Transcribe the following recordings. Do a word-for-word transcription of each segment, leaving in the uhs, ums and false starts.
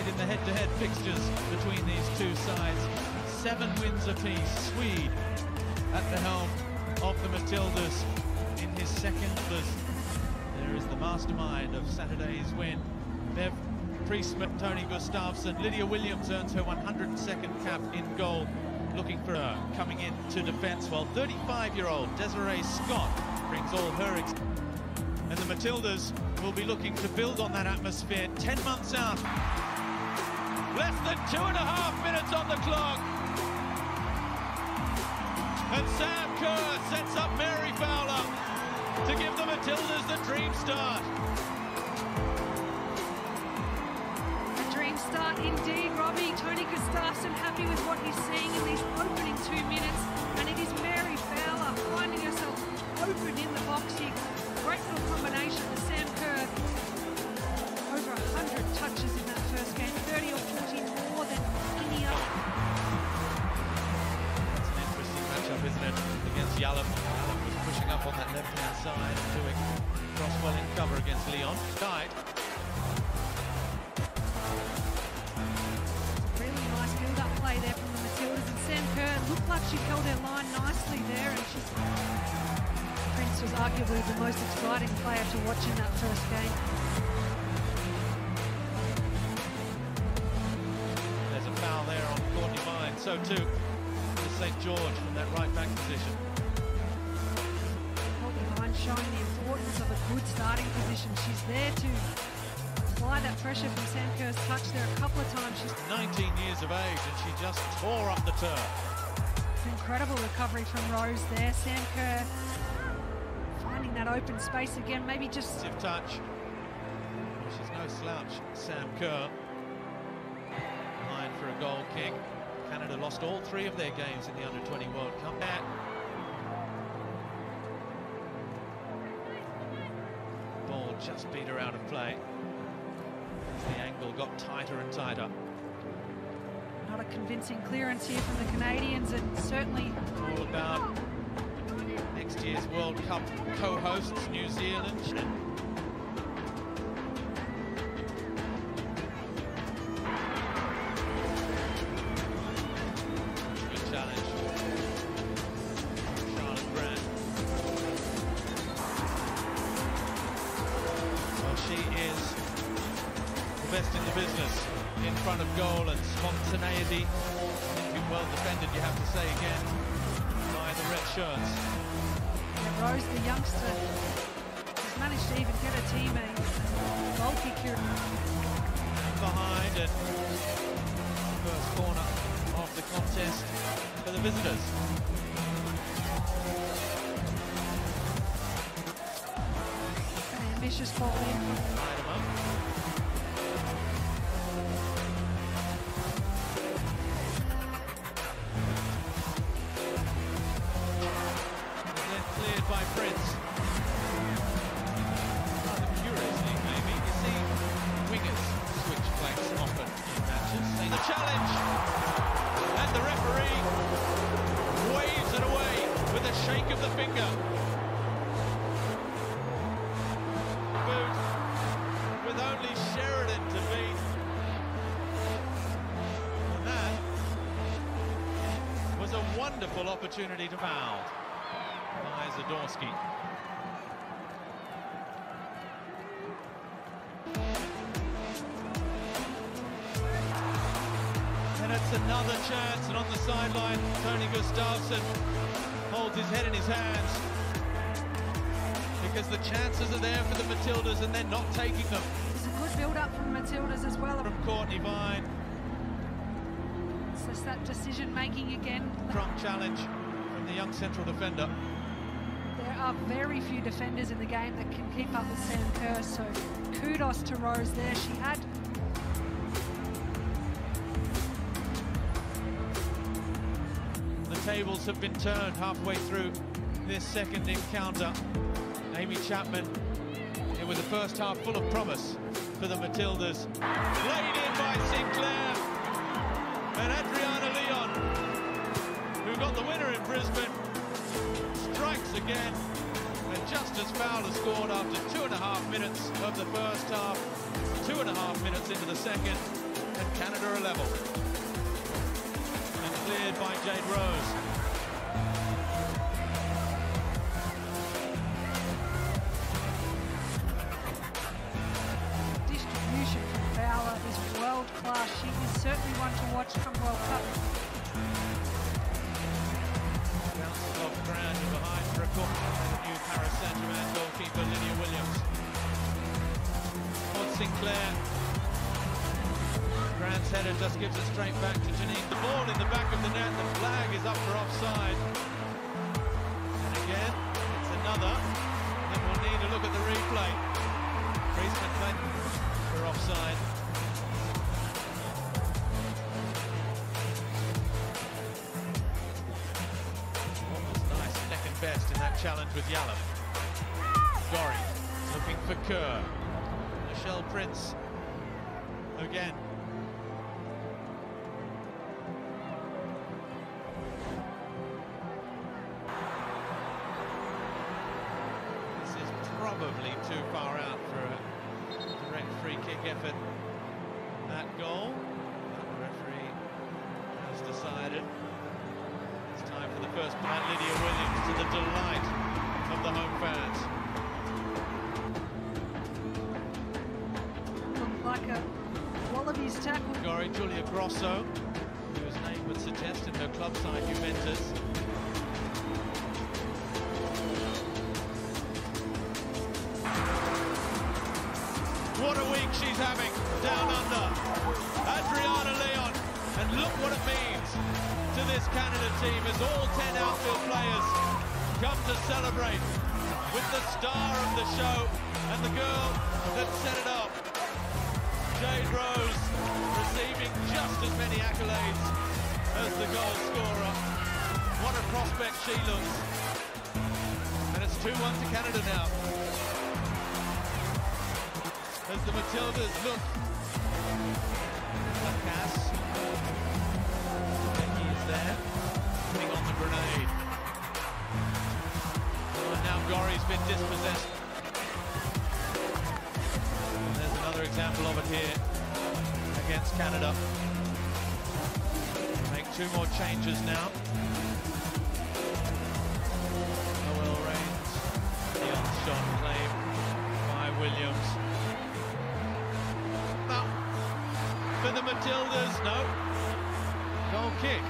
side in the head-to-head fixtures between these two sides. Seven wins apiece. Swede at the helm of the Matildas in his second. There is the mastermind of Saturday's win, Bev Priestman, Tony Gustafsson. Lydia Williams earns her one hundred second cap in goal, looking for her coming into defence, while thirty-five-year-old Desiree Scott brings all her ex and the Matildas will be looking to build on that atmosphere ten months out. Less than two and a half minutes on the clock. And Sam Kerr sets up Mary Fowler to give the Matildas the dream start. A dream start indeed, Robbie. Tony Gustafsson happy with what he's seeing in these opening two minutes. And it is Mary Fowler finding herself open in the box here. Great little combination with Sam Kerr. Over one hundred touches in that first game, thirty or forty more than any other. That's an interesting matchup, isn't it, against Yallop. Yallop was pushing up on that left-hand side and doing cross-well in cover against Leon. Died. Really nice build-up play there from the Matildas, and Sam Kerr looked like she held her line nicely there, and she's... Prince was arguably the most exciting player to watch in that first game. There's a foul there on Courtney Vine, so too with Saint George from that right-back position. Courtney Vine showing the importance of a good starting position. She's there to apply that pressure from Sam Kerr's touch there a couple of times. She's nineteen years of age and she just tore up the turf. It's an incredible recovery from Rose there. Sam Kerr finding that open space again, maybe just... touch. She's no slouch, Sam Kerr. Line for a goal kick. Canada lost all three of their games in the under twenty World Cup. Ball just beat her out of play. As the angle got tighter and tighter. Not a convincing clearance here from the Canadians, and certainly... All about next year's World Cup co-hosts, New Zealand. Good challenge. Charlotte Grant. Well, she is the best in the business in front of goal, and spontaneity. Been well defended, you have to say again, by the red shirts. Rose, the youngster, has managed to even get a teammate a goal kick here. Behind, and first corner of the contest for the visitors. An ambitious ball in. Light them up. Cleared by Prince. Rather curiously, maybe. You see wingers switch flanks often in matches. See the challenge! And the referee waves it away with a shake of the finger. Boot with only Sheridan to beat. And that was a wonderful opportunity to foul by Zadorsky. And it's another chance, and on the sideline, Tony Gustafsson holds his head in his hands because the chances are there for the Matildas and they're not taking them. It's a good build-up from Matildas as well. From Courtney Vine. It's just that decision-making again. Crump challenge from the young central defender. There are very few defenders in the game that can keep up with Sam Kerr, so kudos to Rose there. She had the tables have been turned halfway through this second encounter. Amy Chapman, it was a first half full of promise for the Matildas. Played in by Sinclair and Adriana Leon, who got the winner in Brisbane, strikes again, and just as Fowler scored after two and a half minutes of the first half, two and a half minutes into the second, and Canada are level. And cleared by Jade Rose. Distribution from Fowler is world class. She is certainly one to watch come World Cup. Bounces off ground and behind for a corner. The new Paris Saint-Germain goalkeeper Lydia Williams. Maud Sinclair. Grant's header just gives it straight back to Janine. The ball in the back of the net. The flag is up for offside. And again, it's another. Then we'll need a look at the replay. Priestman played for offside. Almost nice second best in that challenge with Yallop. Gorry looking for Kerr. Michelle Prince again. This is probably too far out for a direct free kick effort. That goal, but the referee has decided it's time for the first by Lydia Williams, to the delight of the home fans. Like a Wallabies tackle. Gori Julia Grosso, whose name would suggest in her club side Juventus. What a week she's having down under. Adriana Leon, and look what it means to this Canada team as all ten outfield players come to celebrate with the star of the show and the girl that set it up. Jade Rose receiving just as many accolades as the goal scorer. What a prospect she looks. And it's two one to Canada now. As the Matildas look. Cass. Becky is there. Putting on the grenade. Oh, and now Gori's been dispossessed. There's another example of it here against Canada. Make two more changes now. Noel Rains, the on-shot claim by Williams. No, for the Matildas, no. Goal kick.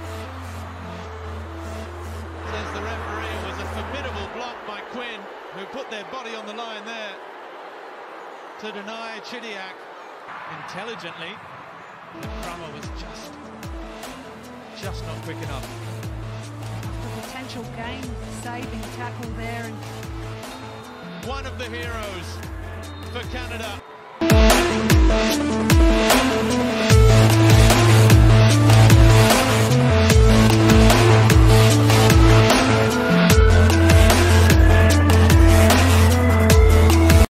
Says the referee, it was a formidable block by Quinn, who put their body on the line there to deny Chidiac intelligently. The Crummer was just, just not quick enough. The potential game-saving tackle there. And one of the heroes for Canada.